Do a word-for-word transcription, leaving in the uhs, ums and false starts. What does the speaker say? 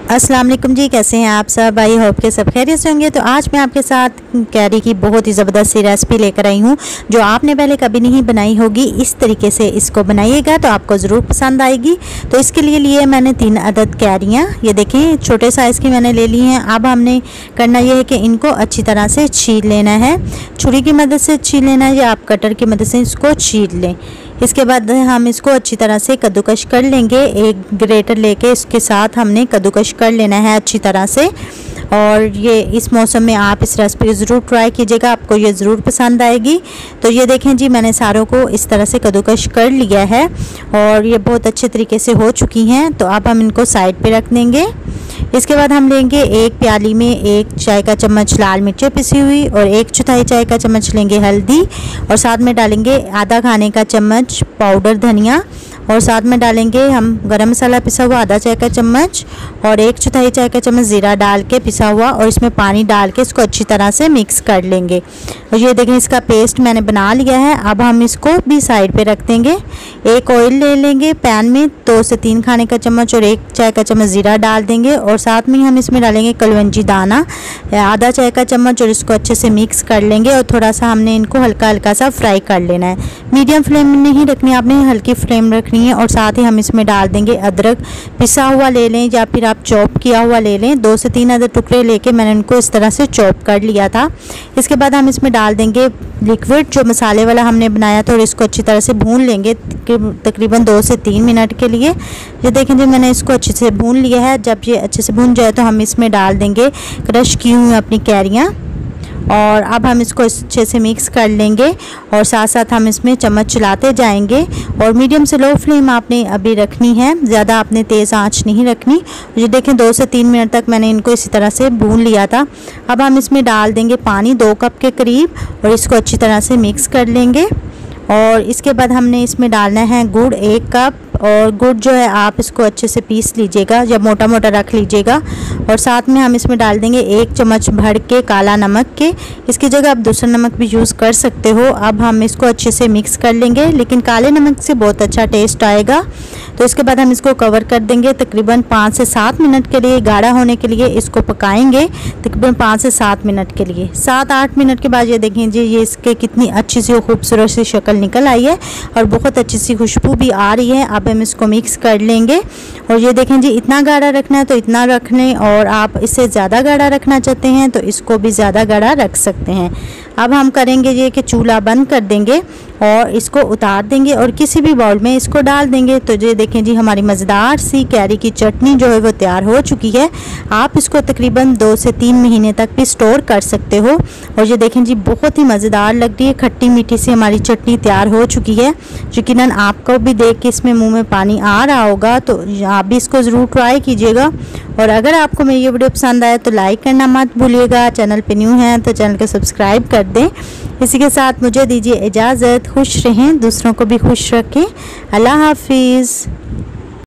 अस्सलाम वालेकुम जी, कैसे हैं आप सब। आई होप के सब खैरियत से होंगे। तो आज मैं आपके साथ कैरी की बहुत ही ज़बरदस्त सी रेसिपी लेकर आई हूँ जो आपने पहले कभी नहीं बनाई होगी। इस तरीके से इसको बनाइएगा तो आपको ज़रूर पसंद आएगी। तो इसके लिए लिए मैंने तीन अदद कैरियाँ, ये देखें छोटे साइज़ की मैंने ले ली हैं। अब हमने करना यह है कि इनको अच्छी तरह से छील लेना है। छुरी की मदद से छील लेना है या आप कटर की मदद से इसको छील लें। इसके बाद हम इसको अच्छी तरह से कद्दूकश कर लेंगे। एक ग्रेटर लेके इसके साथ हमने कद्दूकश कर लेना है अच्छी तरह से। और ये इस मौसम में आप इस रेसिपी को ज़रूर ट्राई कीजिएगा, आपको ये ज़रूर पसंद आएगी। तो ये देखें जी, मैंने सारों को इस तरह से कद्दूकश कर लिया है और ये बहुत अच्छे तरीके से हो चुकी हैं। तो अब हम इनको साइड पे रख देंगे। इसके बाद हम लेंगे एक प्याली में एक चाय का चम्मच लाल मिर्चें पिसी हुई और एक चौथाई चाय का चम्मच लेंगे हल्दी और साथ में डालेंगे आधा खाने का चम्मच पाउडर धनिया और साथ में डालेंगे हम गरम मसाला पिसा हुआ आधा चाय का चम्मच और एक चौथाई चाय का चम्मच ज़ीरा डाल के पिसा हुआ और इसमें पानी डाल के इसको अच्छी तरह से मिक्स कर लेंगे। और ये देखें इसका पेस्ट मैंने बना लिया है। अब हम इसको भी साइड पे रख देंगे। एक ऑयल ले लेंगे पैन में, दो से तीन खाने का चम्मच और एक चाय का चम्मच ज़ीरा डाल देंगे और साथ में हम इसमें डालेंगे कलवंजी दाना आधा चाय का चम्मच और इसको अच्छे से मिक्स कर लेंगे। और थोड़ा सा हमने इनको हल्का हल्का सा फ्राई कर लेना है। मीडियम फ्लेम में नहीं रखनी, आपने हल्की फ्लेम रखनी है। और साथ ही हम इसमें डाल देंगे अदरक पिसा हुआ ले लें या फिर आप चॉप किया हुआ ले लें। दो से तीन अदरक टुकड़े लेके मैंने इनको इस तरह से चॉप कर लिया था। इसके बाद हम इसमें डाल देंगे लिक्विड जो मसाले वाला हमने बनाया था और इसको अच्छी तरह से भून लेंगे तकरीबन दो से तीन मिनट के लिए। ये देखें जी, मैंने इसको अच्छे से भून लिया है। जब ये अच्छे से भून जाए तो हम इसमें डाल देंगे क्रश की हुई अपनी कैरियाँ और अब हम इसको अच्छे से मिक्स कर लेंगे और साथ साथ हम इसमें चम्मच चलाते जाएंगे। और मीडियम से लो फ्लेम आपने अभी रखनी है, ज़्यादा आपने तेज़ आंच नहीं रखनी। ये देखें दो से तीन मिनट तक मैंने इनको इसी तरह से भून लिया था। अब हम इसमें डाल देंगे पानी दो कप के करीब और इसको अच्छी तरह से मिक्स कर लेंगे। और इसके बाद हमने इसमें डालना है गुड़ एक कप और गुड़ जो है आप इसको अच्छे से पीस लीजिएगा या मोटा मोटा रख लीजिएगा। और साथ में हम इसमें डाल देंगे एक चम्मच भर के काला नमक के, इसकी जगह आप दूसरा नमक भी यूज़ कर सकते हो। अब हम इसको अच्छे से मिक्स कर लेंगे, लेकिन काले नमक से बहुत अच्छा टेस्ट आएगा। तो इसके बाद हम इसको कवर कर देंगे तकरीबन पाँच से सात मिनट के लिए। गाढ़ा होने के लिए इसको पकाएंगे तकरीबन पाँच से सात मिनट के लिए। सात आठ मिनट के बाद ये देखें जी, ये इसके कितनी अच्छी सी खूबसूरत सी शक्ल निकल आई है और बहुत अच्छी सी खुशबू भी आ रही है। अब हम इसको मिक्स कर लेंगे। और ये देखें जी, इतना गाढ़ा रखना है तो इतना रख लें और आप इससे ज़्यादा गाढ़ा रखना चाहते हैं तो इसको भी ज़्यादा गाढ़ा रख सकते हैं। अब हम करेंगे ये कि चूल्हा बंद कर देंगे और इसको उतार देंगे और किसी भी बाउल में इसको डाल देंगे। तो ये देखें जी, हमारी मज़ेदार सी कैरी की चटनी जो है वो तैयार हो चुकी है। आप इसको तकरीबन दो से तीन महीने तक भी स्टोर कर सकते हो। और ये देखें जी, बहुत ही मज़ेदार लग रही है, खट्टी मीठी सी हमारी चटनी तैयार हो चुकी है। यकीनन आपको भी देख के इसमें मुँह में पानी आ रहा होगा, तो आप भी इसको ज़रूर ट्राई कीजिएगा। और अगर आपको मेरी ये वीडियो पसंद आए तो लाइक करना मत भूलिएगा। चैनल पे न्यू हैं तो चैनल को सब्सक्राइब कर दें। इसी के साथ मुझे दीजिए इजाज़त। खुश रहें, दूसरों को भी खुश रखें। अल्लाह हाफिज़।